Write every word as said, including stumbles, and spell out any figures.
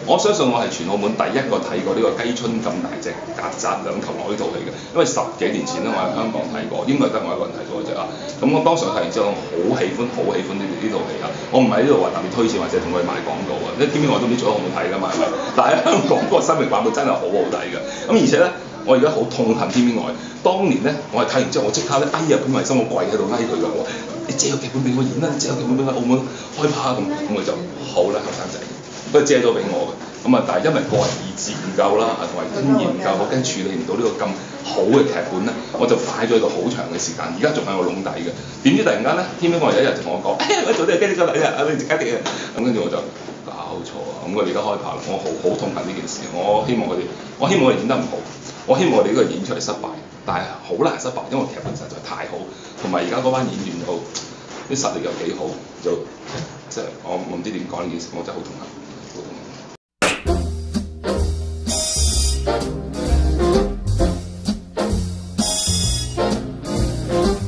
我相信我係全澳門第一個睇過呢個雞春咁大隻曱甴兩頭落呢套戲嘅，因為十幾年前咧我喺香港睇過，應該得我一個人睇過啫啊。咁我當時睇完之後，我好喜歡，好喜歡呢呢套戲啊！我唔喺呢度話特別推薦或者同佢賣廣告啊，因為偏偏我都唔知做咗好唔好睇㗎嘛，係咪？但係香港嗰個新明版本真係好好睇嘅。咁而且咧，我而家好痛恨天邊外。當年咧，我係睇完之後，我即刻咧，哎呀，潘惠森，我跪喺度嗌佢㗎，我話你借個劇本俾我演啦，你借個劇本俾我澳門開拍咁，咁佢就好啦，後生仔，不過借咗俾我嘅。咁啊，但係因為個人意志唔夠啦，同埋經驗唔夠，我驚處理唔到呢個咁好嘅劇本咧，我就擺咗喺度好長嘅時間，而家仲喺我籠底嘅。點知突然間咧，天邊外有一日同我講，哎呀，我做啲雞呢個女啊，你食雞翼啊，咁跟住我就搞錯啊！咁我而家開拍啦，我好好痛恨呢件事，我希望佢哋，我希望佢哋演得唔好，我希望我哋呢個演出嚟失敗，但係好難失敗，因為劇本實在太好，同埋而家嗰班演員又啲實力又幾好，就即係我我唔知點講呢件事，我真係好痛恨，好痛恨。